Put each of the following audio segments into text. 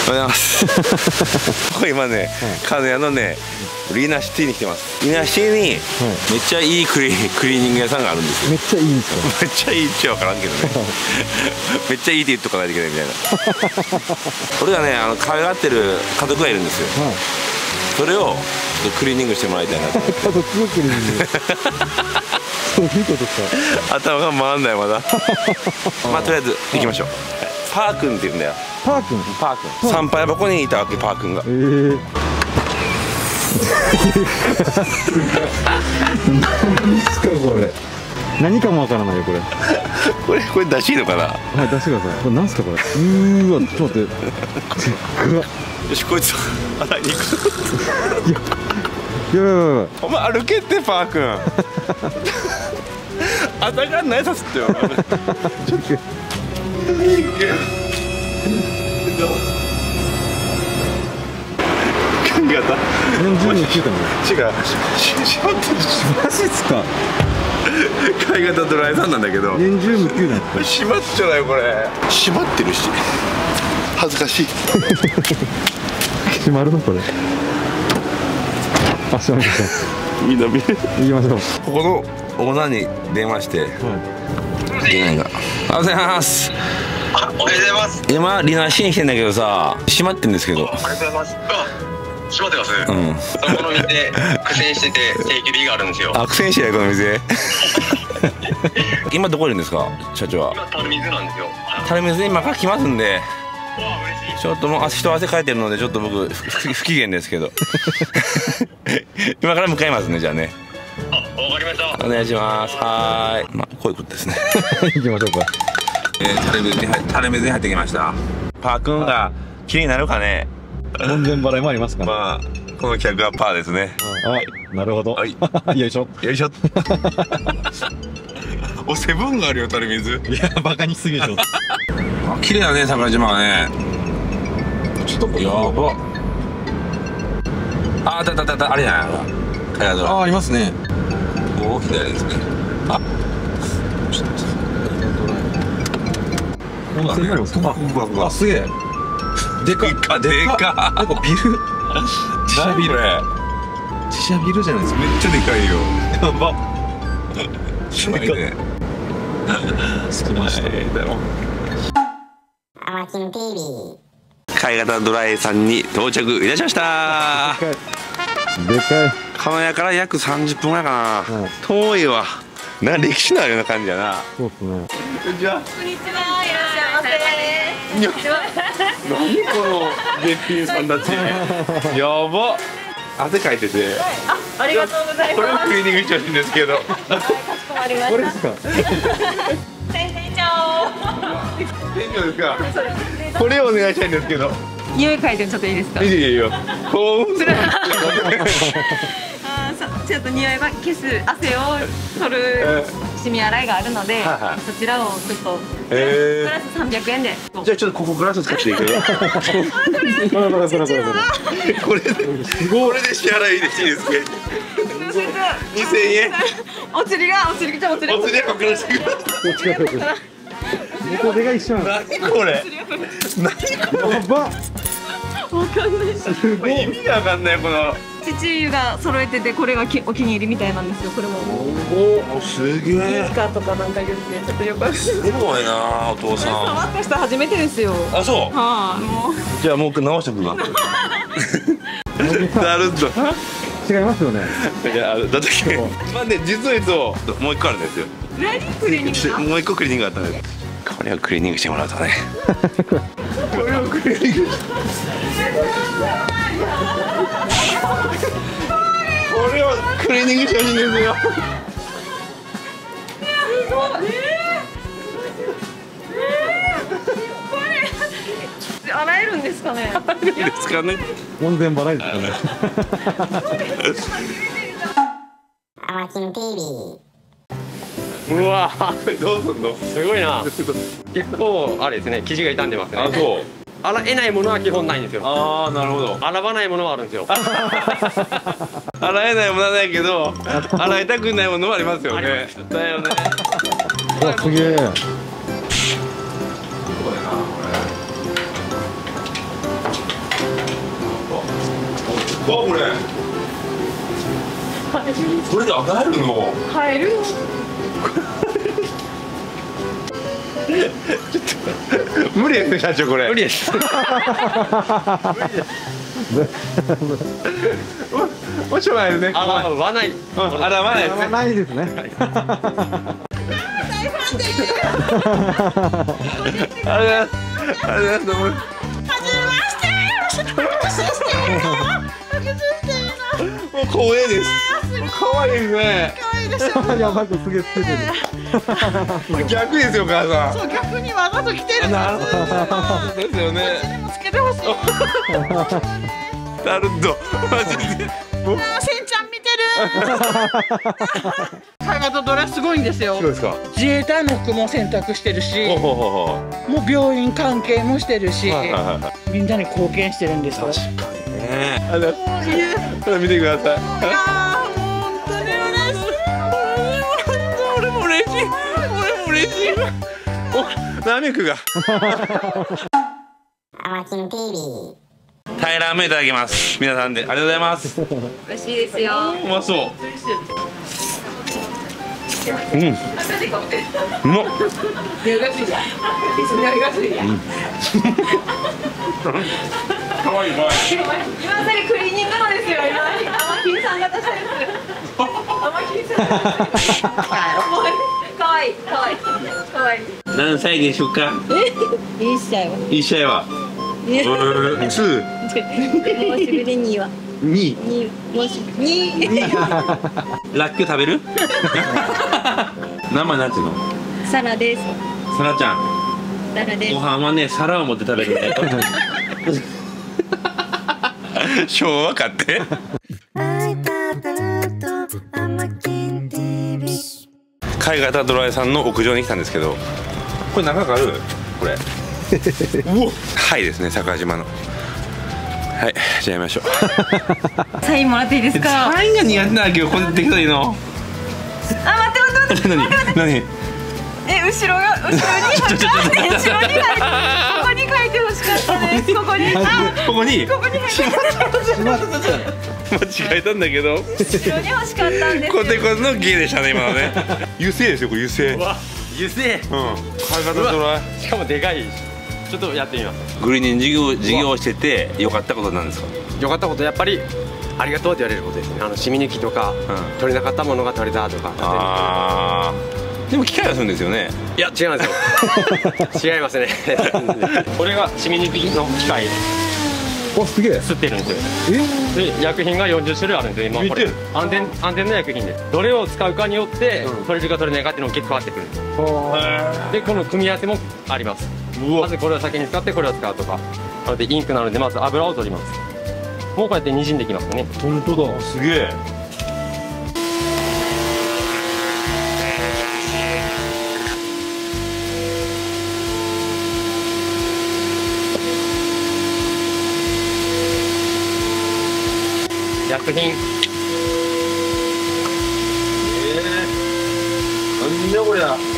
ございます。これ今ね、鹿屋のね、リナシティに来てます。リナシティにめっちゃいいクリーニング屋さんがあるんですよ。 めっちゃいいんですか？ めっちゃいいっちゃ分からんけどね。めっちゃいいって言っとかないといけないみたいな。俺がね、可愛がってる家族がいるんですよ。それをクリーニングしてもらいたいなと思って。家族のクリーニング。そういうことか。頭が回んないまだ。まあとりあえず行きましょう。パー君って言うんだよ。パー君。パー君。参拝箱にいたわけ、パー君が。 何ですかこれ。何かもわからないよこれ。 これ出しいいのかな。 はい、出してください。これなんすかこれ。わ、ちょっと待って。 よし、こいつ洗いに行く。 いやお前歩けってパー君。朝から何さすってよ。ちょっと。髪型。 40人聞いたの。 違う。しまってる。 マジっすか。 髪型ドライさんなんだけど。 年中無休なんですか。 しまっちゃうよこれ。しまってるし。恥ずかしい。 閉まるのこれ。あ、閉まりました。 みんな見る。 行きましょう。 ここのオーナーに電話して。出ないが。おはようございます。 おはようございます。 今リナシーに来てんだけどさ、閉まってんですけど。 ありがとうございます。閉まってます。この店苦戦してて定休日があるんですよ。 あ、苦戦してないこの店。今どこいるんですか、社長は。 今垂水なんですよ。 垂水に今から来ますんで。ちょっともう人汗かいてるのでちょっと僕不機嫌ですけど。今から向かいますね、じゃあね。 あ、わかりました。 お願いします。はーい。まあこういうことですね。 行きましょうか。 垂水に入ってきました。パー君が気になるかね。 門前払いもありますか。 まあこの客はパーですね。 はい、なるほど。はい、よいしょ。 よいしょ。お、セブンがあるよ、垂水。 いや、バカにしすぎでしょ。 綺麗だね、桜島はね。ちょっとやば。あ、あれじゃない。 あ、ありますね。 大きなですね。あ、ちょっと。 あ、すげえ。でか。 でか。 なんかビル。 自社ビル。 自社ビルじゃないですか。 めっちゃでかいよ。 やば。 すごいね。 着きました。 アマキン TV。 貝型ドライさんに到着いたしました。 でかい。 鹿屋から約30分ぐらいかな。遠いわ。なんか歴史のあるような感じやな。 そうですね。 こんにちは。 こんにちは。いらっしゃいませ。 何このべっぴんさんたち。やば。汗かいてて。 ありがとうございこれもます。 クリーニングしてほしいんですけど。 かしこまりました。 これですか。 店長。 店長ですか。これをお願いしたいんですけど。 匂い嗅いでちょっといいですか。 いいよ。興奮する。 ちょっと匂いが消す汗を取るシミ洗いがあるので、そちらをちょっとプラス300円で。 じゃあちょっとここグラス使っていいけど。これで支払いでいいですか。2000円。 お釣りがお釣りはここからしてください。 ここでが一緒なの。 何これ。何これ。 やば。 わかんない。 すごい意味がわかんないこの。 父が揃えてて、これがお気に入りみたいなんですよ。これも。 お、すげえ。 スカーとかなんか言ってちょっとよくわかんない。 すごいな、お父さん。 触った人初めてですよ。 あ、そう。 はい、もう。 じゃあもう直してくな。なるんだ。 違いますよね。 いや、だってまあね、実を言うともう一個あるんですよ。 何クリーニング。 もう一個クリーニングあったんです。これをクリーニングしてもらうとね。これをクリーニング。これをクリーニングしてほしいんですよ。 洗えるんですかね。 ですかね。 門前払いですかね。 アマキン TV。 うわどうすんの。 すごいな。結構あれですね、生地が傷んでますね。 あ、そう。 洗えないものは基本ないんですよ。 ああ、なるほど。 洗わないものはあるんですよ。 洗えないものはないけど、洗いたくないものもありますよね。だよね。 うわ、すげえ。 これこれで上がるの買える。 無理ですね社長これ。 無理です。 もうしょうがないですね。 洗わない。 洗わないですね。 ないですね。 あれだ。もう光栄です。可愛いですね。 やばくすげえつけてる。 逆ですよお母さん。 そう逆にわざと来てるんです。 なるほど。ですよね。 つけてほしい。 なるほど。マジで。 せんちゃん見てる。海外とドラすごいんですよ。 そうですか。 自衛隊の服も洗濯してるし、 ほうほうほうほう。 もう病院関係もしてるし、 はいはいはい。 みんなに貢献してるんですよ。 ねえ。これ見てください。 本当に嬉しい。俺も嬉しい。俺も嬉しい。 お、ナミクが。 アマキン TV。 タイラーメンいただきます。皆さんでありがとうございます。 美味しいですよ。 うまそう。うん。うまっ。可愛い可愛い。 今さりクリーニングのですよ。今アマキンさんが出したやつ。アマキンさんが出したやつ。可愛い可愛い可愛い。 何歳でしょうか。 一歳は。 一歳は。ツもうすぐで2は。 2。 もうすぐ2。 ラッキョ食べる？名前なんていうの？ サラです。 サラちゃん。 サラです。 ご飯はね、皿を持って食べるね。昭和かって。海外ドライさんの屋上に来たんですけど、これ長くある？これ。うお、はいですね、桜島の。はい、じゃあやりましょう。 サインもらっていいですか？ サインが苦手なわけよ、これできたらいいの。 あ、待って待って待って。 何？ 後ろに後ろにここに書いてほしかったです。ここに。 ここに。 ここに書いて。 間違えたんだけど。 後ろに欲しかったんです。 コテコテの芸でしたね、今のね。油性ですよ、これ油性。 油性。 海外ドライ。 しかもでかい。ちょっとやってみます。 グリーニング事業をしてて良かったことなんですか？ 良かったことやっぱりありがとうって言われることですね。染み抜きとか、取れなかったものが取れたとか。 ああ。でも機械はするんですよね。 いや違うんですよ。違いますね。これが染み抜きの機械。 お、すげえ。 吸ってるんですよ。で薬品が40種類あるんで、今これ安全な薬品で、どれを使うかによって取れるか取れないかっていうのが結構変わってくるんです。でこの組み合わせもあります。まずこれを先に使ってこれを使うとか。なのでインクなのでまず油を取ります。もうこうやってにじんできますね。 本当だ、すげえ。 薬品。 なんだこりゃ。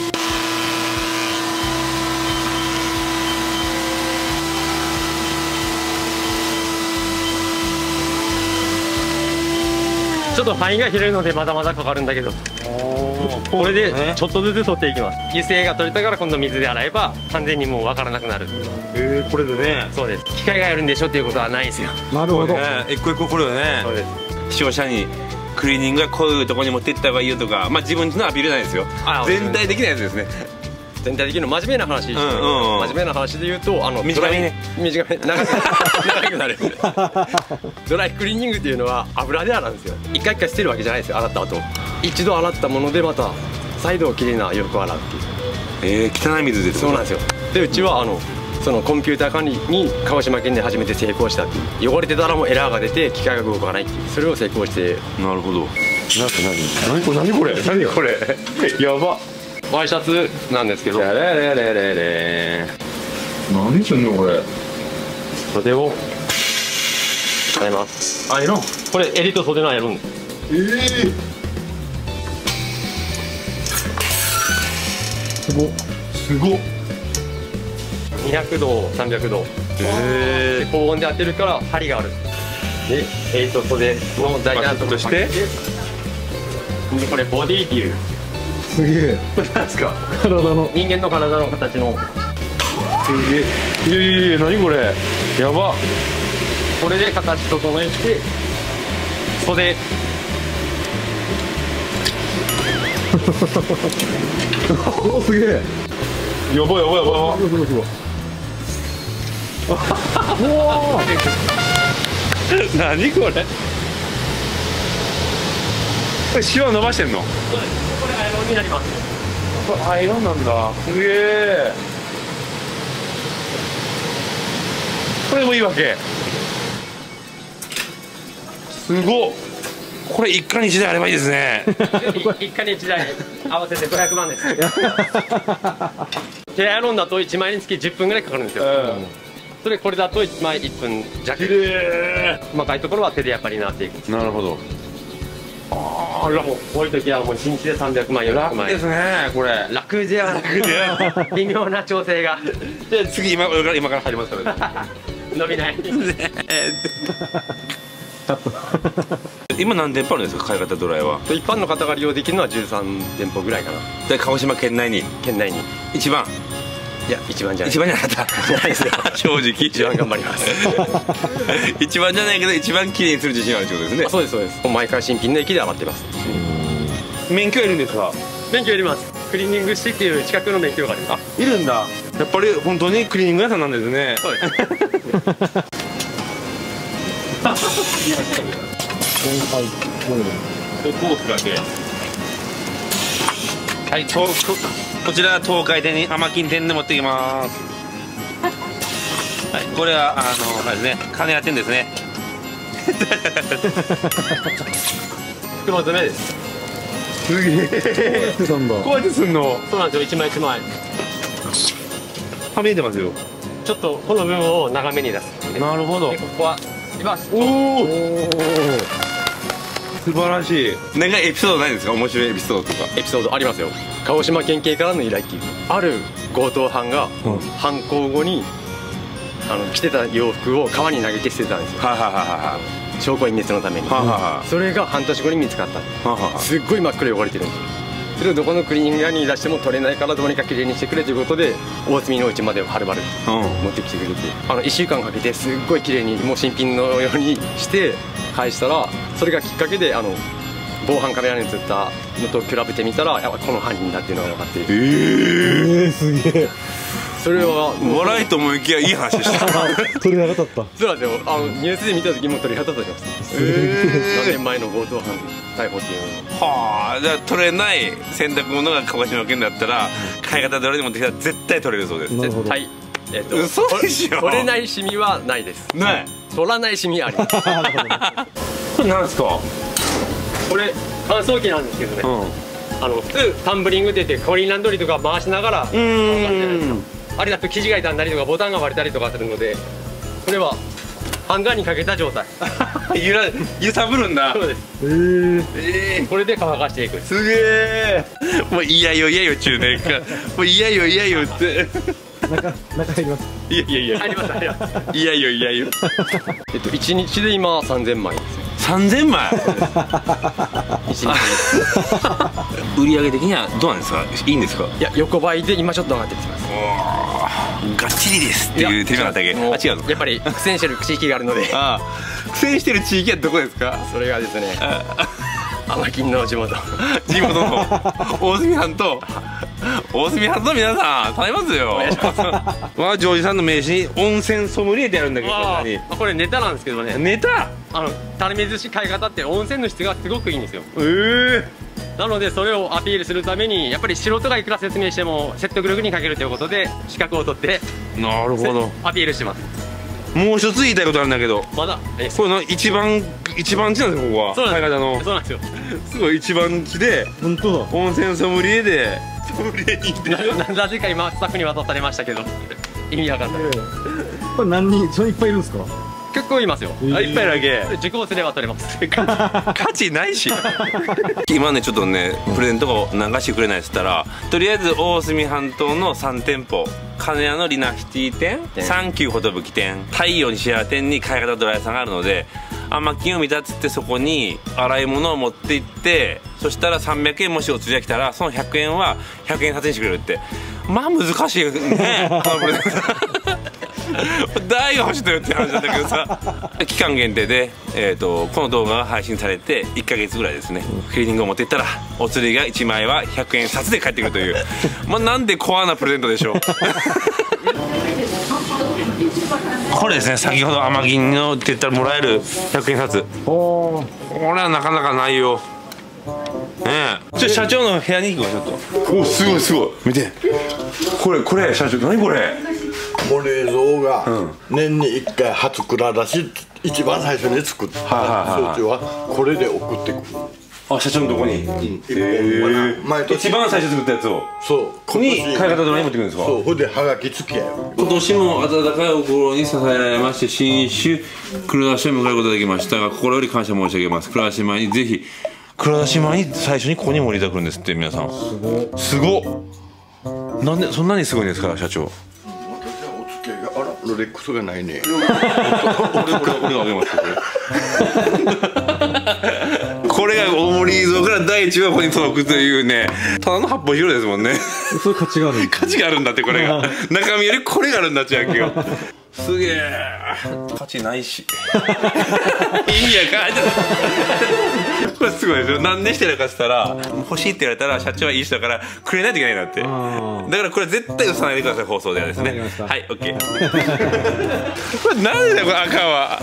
ちょっと範囲が広いのでまだまだかかるんだけど、これでちょっとずつ取っていきます。油性が取れたから今度水で洗えば完全にもう分からなくなる。 これでね。 そうです。機械がやるんでしょっていうことはないんですよ。 なるほど。 一個一個これよね。 そうです。 視聴者にクリーニングはこういうところに持って行った方がいいよとか、まあ自分のアピールないですよ。全体的なやつですね。 全体的に真面目な話、真面目な話で言うと短めね。 短め長くなる。ドライクリーニングっていうのは油で洗うんですよ。一回一回捨てるわけじゃないですよ。洗った後一度洗ったものでまた再度きれいな洋服を洗うっていう。 汚い水です。 そうなんですよ。でうちはそのコンピューター管理に鹿児島県で初めて成功したっていう。汚れてたらもうエラーが出て機械が動かないっていう、それを成功して。 なるほど。何これ何これやば。 ワイシャツなんですけど、 何すんのこれ。 袖を使います。 アイロン。 これ襟と袖のアイロンです。 すごっ。 200度300度、高温で当てるから針がある。 で袖の大事なところとして、 でこれボディービュー。 すげえ。 これなんですか？ 体の。 人間の体の形の。 すげえ。いや何これ、やば。 これで形整えて袖。 お、すげえ。 やばいやばいやばい。 すごいすごい。おお。 何これ、これシワ伸ばしてんの？ これアイロンになります。 これアイロンなんだ。すげえ。これもいいわけ。すごっ。これ一家に一台あればいいですね。 一家に一台合わせて500万です。ヘアアイロンだと1枚につき10分ぐらいかかるんですよ。それこれだと1枚1分弱。細かいところは手でやっぱりなっていく。 なるほど。 あら、もうこういう時はもう1日で300万400万ですねこれ。 楽ではなく微妙な調整が。 じゃあ次今から入りますからね。 伸びない。 今何店舗あるんですか、買い方ドライは？ 一般の方が利用できるのは13店舗ぐらいかな。 で鹿児島県内に県内に一番。 いや、一番じゃない。 一番じゃなかった。 ないですよ。 正直一番頑張ります。 一番じゃないけど一番きれいにする自信あるってことですね。 そうですそうです。毎回新品の駅で上がってます。 免許いるんですか？ 免許いります。クリーニング師っていう資格の免許があります。 あ、いるんだ。やっぱり本当にクリーニング屋さんなんですね。 そうです。 はい、こちら東海店に甘金店で持ってきます。はい、これはあれですね、金谷店ですね。 袋詰めです。 すげえ。こうやってすんの？ そうなんですよ。一枚一枚はみ出てますよ。 ちょっとこの部分を長めに出す。 なるほど。 でここは今おお。素晴らしい。なんかエピソードないですか？面白いエピソードとか。 エピソードありますよ。鹿児島県警からの依頼金。ある強盗犯が犯行後に着てた洋服を川に投げて捨てたんですよ。 はいはいはいはい。 証拠隠滅のために。それが半年後に見つかった。すっごい真っ黒い汚れてるんですよ。それをどこのクリーニング屋に出しても取れないからどうにかきれいにしてくれということで大隅のうちまではるばる持ってきてくれて、1週間かけてすっごいきれいにもう新品のようにして返したら、それがきっかけで防犯カメラに映ったのと比べてみたらやっぱこの犯人だっていうのが分かって、 すげえ。 それは笑いと思いきやいい話でした。 鳥肌立った。 そうなんですよ。ニュースで見た時も鳥肌立ってました。何年前の強盗犯逮捕っていうのはあ。じゃあ取れない洗濯物が鹿児島県だったら買い方どれでも持ってきたら絶対取れるそうです。 絶対。 嘘でしょ。 取れないシミはないです。 ない。 取らないシミあります。 これなんですか？ これ乾燥機なんですけどね、普通タンブリングって言ってコインランドリーとか回しながらあれだと生地が傷んだりとかボタンが割れたりとかするので、これはハンガーにかけた状態。 揺さぶるんだ。 そうです。これで乾かしていく。 すげえ。もういやよいやよ中年か。もういやよいやよって。 中入ります。 いやいやいや。 ありますあります。 いやよいやよ。 1日で今3000枚ですよ。 3000枚。売上的にはどうなんですか？いいんですか？ いや、横ばいで今ちょっと上がってきてます。 がっちりですっていうテレビだったっけ？あ、違うの？ やっぱり苦戦してる地域があるので。 苦戦してる地域はどこですか？ それがですね、天金の地元の大隅半島。大隅半島の皆さん頼みますよ。まあジョージさんの名刺に温泉ソムリエってやるんだけど、 これネタなんですけどね。 ネタ？ 垂水市買い方って温泉の質がすごくいいんですよ。なのでそれをアピールするためにやっぱり素人がいくら説明しても説得力に欠けるということで資格を取ってなるほどアピールしてます。 もう一つ言いたいことあるんだけど、 まだこれの一番地なんですよ、ここは。 そうなんです。 そうなんですよ。すごい一番地で、 本当だ。 温泉ソムリエでソムリエに行って。 なぜか今スタッフに渡されましたけど意味わかんない。 これ何人それいっぱいいるんですか？ 結構いますよ。 いっぱいだけ受講すれば取れます。 価値ないし。今ねちょっとねプレゼントを流してくれないっつったら、とりあえず大隅半島の3店舗、金谷のリナシティ店、サンキュー寿店、太陽西原店に買い方ドライヤーさんがあるので、 甘金を見たっつってそこに洗い物を持って行って、そしたら300円もしお釣りが来たらその100円は100円札にしてくれるって。まあ難しいね誰が欲しいのよって話なんだけどさ期間限定で、この動画が配信されて1ヶ月ぐらいですね。クリーニングを持っていったらお釣りが1枚は100円札で返ってくるというまあなんでコアなプレゼントでしょうこれですね、先ほど甘銀のって言ったらもらえる100円札。これはなかなかないよねえ。社長の部屋に行こうちょっと。お、すごいすごい、見てこれ社長、何これ。 モレゾウが年に1回初蔵出し一番最初に作った装置はこれで送ってくる。 あ、社長のとこに一番最初作ったやつをそうに買い方どれに持ってくるんですか。 そう、ほんではがき付きやよ。 今年も温かいお心に支えられまして新種黒田市を迎えることができましたが、心より感謝申し上げます。黒田市前にぜひ、黒田市前に最初にここにも降りてくるんですって。皆さんすごっ。なんでそんなにすごいんですか社長。 あら、ロレックスがないね。 俺があげますこれが大森伊蔵から第1話ここに届くというね、ただの発泡広ですもんね。 そういう価値がある。 価値があるんだって、これが中身よりこれがあるんだっちゃうけど。すげえ価値ないし意味やかこれすごいですよ。なんでしてるかっつったら、欲しいって言われたら社長はいい人だからくれないといけないんだって。だからこれ絶対嘘さないでください、放送ではですね。はい、オッケーこれなんでだよこれ赤は。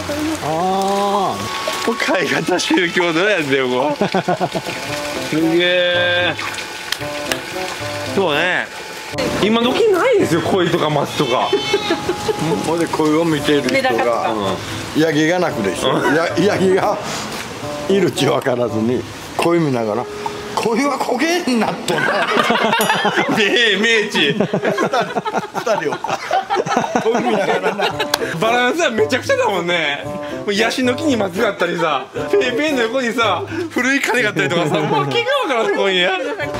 これ買い方宗教どうやんだよこれすげえ。そうね、今時ないですよ、鯉とか松とかほんで鯉を見ている人がヤギが鳴くでしょ。ヤギがいるち分からずに鯉見ながら「鯉は焦げになっとな」 明治 2人を鯉見ながらな。 バランスはめちゃくちゃだもんね。もうヤシの木に松があったりさ、ペーペーの横にさ古い鐘があったりとかさ、もう気が分からん。ここにね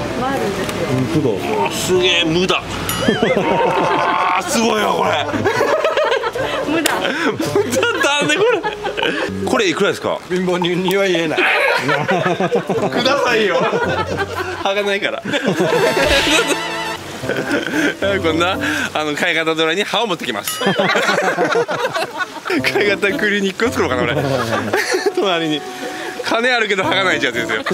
すげえ無だすごいわこれ無駄なんでこれいくらですか。 貧乏人には言えないくださいよはがないからこんな買い方ドラに歯を持ってきます買い方クリニックを作ろうかな俺隣に金あるけど歯がないってやつですよ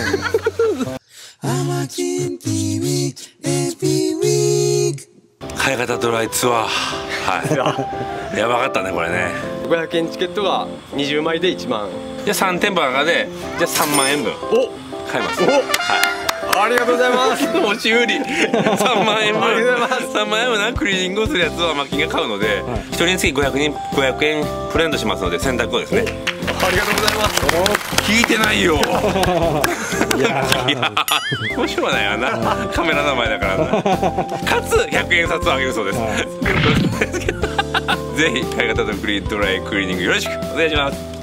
買い方ドライツアー、はいやばかったねこれね。 500円チケットが20枚で1万。 じゃあ3店舗の中でじゃあ3万円分買います。はい、 ありがとうございます。 持ち売り3万円分3万円分なクリーニングをするやつを甘金が買うので、1人につき500円プレゼントしますので選択をですね。 ありがとうございます。 聞いてないよいや面白いないよな、カメラの前だからなかつ100円札をあげるそうですぜひ買い方とクリーンドライクリーニングよろしくお願いします。